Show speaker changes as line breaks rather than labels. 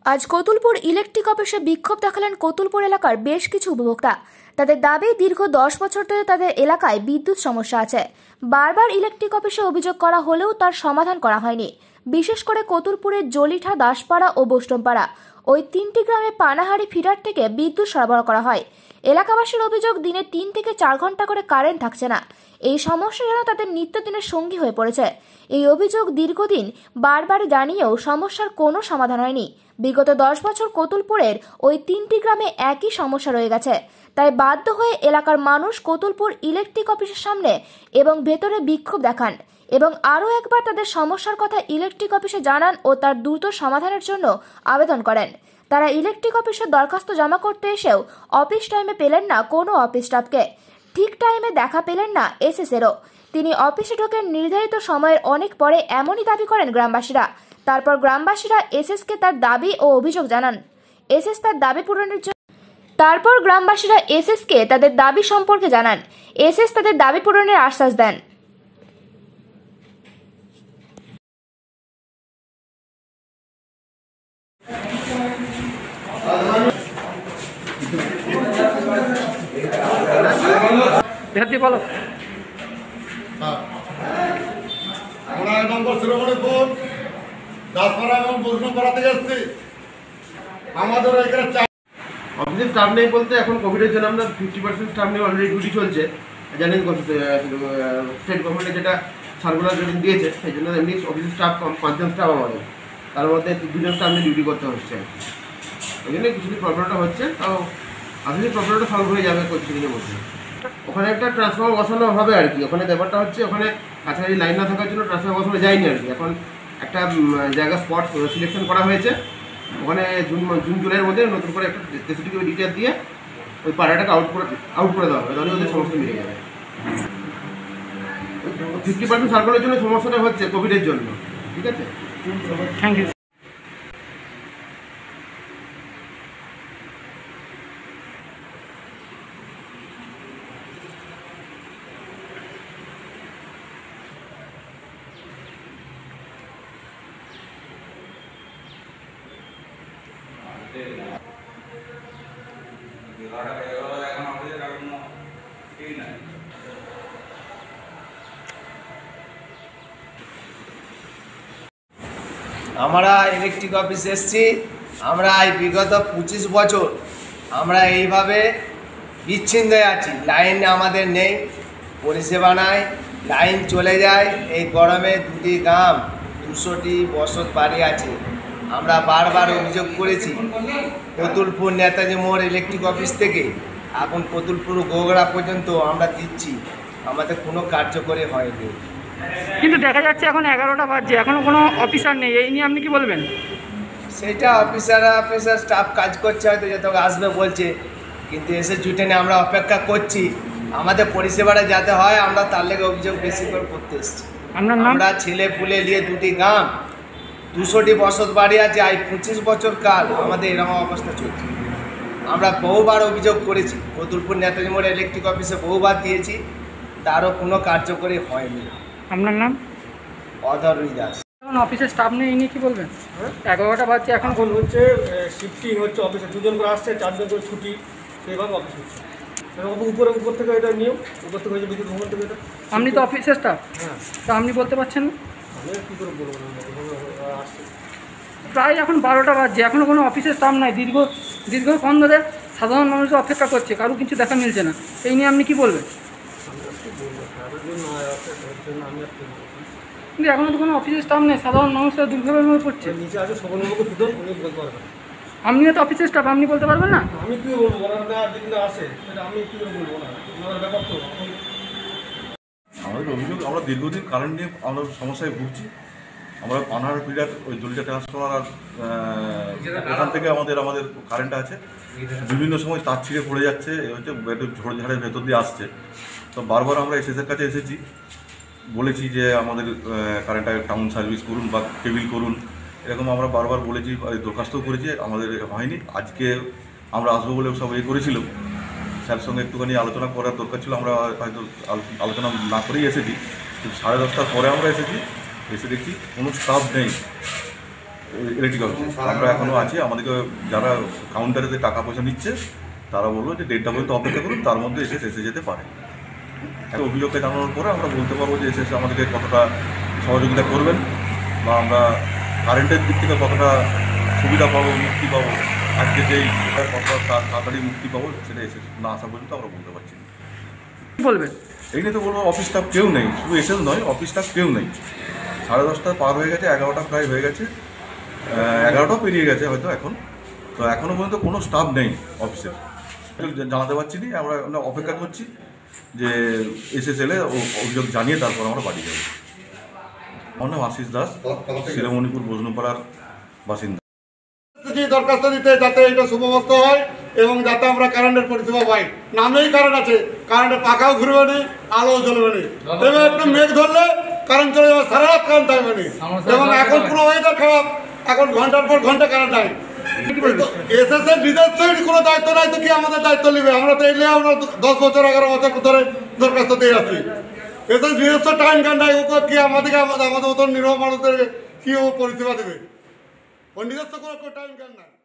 আজ কতুলপুর ইলেকট্রিক অফিসে বিক্ষোভ দেখালেন কতুলপুর এলাকার বেশ কিছু উপভোক্তা। তাদের দাবি, দীর্ঘ 10 বছর ধরে তাদের এলাকায় বিদ্যুৎ সমস্যা আছে। বারবার ইলেকট্রিক অফিসে অভিযোগ করা হলেও তার সমাধান করা হয়নি। বিশেষ করে কতুলপুরের জলিঠা, দাসপাড়া ও বৈষ্ণবপাড়া ওই 3টি গ্রামে পানাহারি ফিডার থেকে বিদ্যুৎ সরবরাহ করা হয়। এলাকাবাসীর অভিযোগ, দিনে 3 থেকে 4 ঘন্টা করে কারেন্ট থাকছে না। এই সমস্যা যেন তাদের নিত্যদিনের সঙ্গী হয়ে পড়েছে। এই অভিযোগ দীর্ঘদিন বারবার জানিয়েও সমস্যার কোনো সমাধান হয়নি। বিগত 10 বছর কতুলপুরের ওই 3টি গ্রামে একই সমস্যা রয়ে গেছে। তাই বাধ্য হয়ে এলাকার মানুষ কতুলপুর ইলেকট্রিক অফিসের সামনে এবং ভেতরে বিক্ষোভ দেখান এবং আরও একবার তাদের সমস্যার কথা ইলেকট্রিক অফিসে জানান ও তার দ্রুত সমাধানের জন্য আবেদন করেন। তারা ইলেকট্রিক অফিসে দরখাস্ত জমা করতে এসেও অফিস টাইমে পেলেন না কোনো অফিস স্টাফকে। ঠিক টাইমে দেখা পেলেন না এসএসেরও। তিনি অফিসে ঢোকেন নির্ধারিত সময়ের অনেক পরে, এমনই দাবি করেন গ্রামবাসীরা। তারপর গ্রামবাসীরা এসএসকে তার দাবি ও অভিযোগ জানান। এসএস তার দাবি পূরণের জন্য তারপর গ্রামবাসীরা এসএসকে তাদের দাবি সম্পর্কে জানান। এসএস তাদের দাবি পূরণের আশ্বাস দেন।
বলো
আমাদের অফিসের স্টাফ নেই বলতে, এখন কোভিডের জন্য আমরা 50% স্টাফ নিয়ে অলরেডি ডিউটি চলছে। জানেন স্টেট গভর্নমেন্টে যেটা সার্কুলার দিয়েছে, সেই জন্য এমনি অফিসের স্টাফ 5 জন স্টাফ আমাদের, তার মধ্যে 2 জন স্টাফ নিয়ে ডিউটি করতে হচ্ছে। ওই জন্য কিছু প্রবলেমটা হচ্ছে, তাও আসলে প্রবলেমটা সলভ হয়ে যাবে কিছুদিনের মধ্যে। ওখানে একটা ট্রান্সফর্মার বসানো হবে আর কি। ওখানে ব্যাপারটা হচ্ছে, ওখানে কাছাকাছি লাইন না থাকার জন্য ট্রান্সফর্মার বসানো যায়নি আর কি। এখন একটা জায়গা স্পট সিলেকশন করা হয়েছে, ওখানে জুন জুলাইয়ের মধ্যে নতুন করে একটা সিসিটিভি ডিটেল দিয়ে ওই পাড়াটাকে আউট করে দেওয়া হবে, তাহলে ওদের সমস্যা মিলে যাবে। 50% সার্কুলের জন্য সমস্যাটা হচ্ছে কোভিডের জন্য। ঠিক আছে,
থ্যাংক ইউ।
আমরা ইলেকট্রিক অফিসে এসেছি। আমরা এই বিগত 25 বছর আমরা এইভাবে বিচ্ছিন্ন আছি। লাইন আমাদের নেই, পরিষেবা নাই, লাইন চলে যায়। এই গরমে 2টি গ্রাম 200টি বসত বাড়ি আছে। আমরা বারবার অভিযোগ করেছি কতুলপুর নেতাজি মোড় ইলেকট্রিক অফিস থেকে এখন কতুলপুর গোগড়া পর্যন্ত আমরা দিচ্ছি, আমাদের কোনো কার্যকরী হয়নি।
কিন্তু দেখা যাচ্ছে এখন 11টা বাজছে, এখনো কোনো অফিসার নেই। এই নিয়ে আপনি কি বলবেন?
সেটা অফিসার স্টাফ কাজ করছে, হয়তো যত আসবে বলছে, কিন্তু এসে জুটে নিয়ে আমরা অপেক্ষা করছি। আমাদের পরিষেবাটা যাতে হয়, আমরা তার লেগে অভিযোগ বেশি করে করতে এসেছি। আমরা ছেলে পুলে নিয়ে 2টি গ্রাম 200টি বসত বাড়ি আছে। এই 25 বছর কাল আমাদের এরকম অবস্থা চলছে। আমরা বহুবার অভিযোগ করেছি, কতুলপুর নেতাজি মোড় ইলেকট্রিক অফিসে বহুবার দিয়েছি, তারও কোনো কার্যকরী হয়নি।
আপনার নাম?
অধরুই দাস।
এখন অফিসের স্টাফ নেই, ইনি কি বলবেন? 11টা বাজছে, এখন
হচ্ছে শিফটিং হচ্ছে অফিসে, 2 জন করে আসছে, 4 জন করে ছুটি, সেইভাবে অফিস হচ্ছে। উপর থেকে এটা নিয়ম, উপর থেকে হয়েছে বিদ্যুৎ ভবন থেকে এটা।
আপনি তো অফিসের স্টাফ,
হ্যাঁ,
তা আপনি বলতে পারছেন না?
আমি কী করে বলবো না, আসছে।
প্রায় এখন 12টা বাজছে, এখনও কোনো অফিসের স্টাফ নাই। দীর্ঘক্ষণ ধরে সাধারণ মানুষ অপেক্ষা করছে, কারো কিছু দেখা মিলছে না। এই নিয়ে আপনি কি বলবেন? কিন্তু এখনও তো কোনো অফিসের স্টাফ নেই, সাধারণ মানুষরা দুর্ভোগের মধ্যে পড়ছে।
নিচে আছে সবলবাবু সুদন, উনি বলতে পারবেন।
আপনিও তো অফিসের স্টাফ, আপনি বলতে পারবেন না?
আমি কী বলবো, ওনারা যদি না আসে সেটা আমি কী করে বলবো না, ওনার ব্যাপার তো।
আমাদের অভিযোগ, আমরা দীর্ঘদিন কারেন্ট নিয়ে আমরা সমস্যায় ভুগছি। আমরা পানাহার ফিডার ওই জলিটা ট্রান্সফর্মার আর ওখান থেকে আমাদের কারেন্ট আছে, বিভিন্ন সময় তার ছিঁড়ে পড়ে যাচ্ছে, এই হচ্ছে ঝোড়ঝাড়ের ভেতর দিয়ে আসছে। তো বারবার আমরা এসএসের কাছে এসেছি, বলেছি যে আমাদের কারেন্টটা টাউন সার্ভিস করুন বা কেবিল করুন, এরকম আমরা বারবার বলেছি, দরখাস্তও করেছি, আমাদের হয়নি। আজকে আমরা আসবো বলে সব করেছিল, স্যার সঙ্গে একটুখানি আলোচনা করার দরকার ছিল, আমরা হয়তো আলোচনা না করেই এসেছি। কিন্তু 10:30টার পরে আমরা এসেছি, এসে দেখি কোনো স্টাফ নেই। ইলেকট্রিক অফিসে আমরা এখনও আছি। আমাদেরকে যারা কাউন্টারেতে টাকা পয়সা নিচ্ছে তারা বললো যে 1:30 পর্যন্ত অপেক্ষা করুন, তার মধ্যে এসে যেতে পারে। একটা অভিযোগকে জানানোর পরে আমরা বলতে পারবো যে এসে আমাদেরকে কতটা সহযোগিতা করবেন বা আমরা কারেন্টের দিক থেকে কতটা সুবিধা পাবো, মুক্তি পাবো, আজকে যেই কতটা তাড়াতাড়ি মুক্তি পাবো সেটা এসে না আসা পর্যন্ত আমরা বলতে পারছি না।
কি বলবেন?
এই নিয়ে তো বলবো অফিস স্টাফ কেউ নেই, শুধু এসএস নয়, অফিস স্টাফ কেউ নেই। 10:30 পার হয়ে গেছে, 11টা প্রায় হয়ে গেছে, 11টাও পেরিয়ে গেছে হয়তো এখন। তো এখনও পর্যন্ত কোনো স্টাফ নেই অফিসের, জানাতে পারছি না। আমরা অপেক্ষা করছি যে এসএস এলে অভিযোগ জানিয়ে তারপর আমরা বাড়ি যাবো। আমার নাম আশিস দাস, শিরোমণিপুর বজনুপাড়ার বাসিন্দা।
দরখাস্ত দিতে যাতে এটা সুব্যবস্থা হয় এবং যাতে আমরা কারেন্টের পরিষেবা পাই। নামেই কারেন্ট আছে, কারেন্টের পাখাও ঘুরবে না, আলোও জ্বলবে না, এবং একটু মেঘ ধরলে কারেন্ট চলে যাবে, সারা রাত কারেন্ট থাকবে না। এবং এখন পুরো ওয়েদার খারাপ, এখন ঘন্টার পর ঘন্টা কারেন্ট নাই। এসএসের নিজস্ব কোনো দায়িত্ব নাই, তো কি আমাদের দায়িত্ব নেবে? আমরা তো এলে আমরা 10 বছর 11 বছর ধরে দরখাস্ত দিয়ে আসছি। এসএস নিজস্ব টাইম গান নাই, ওকে কি আমাদের মতো নিরহ মানুষদের কি ও পরিষেবা দেবে? ও নিজস্ব কোনো টাইম গান নাই।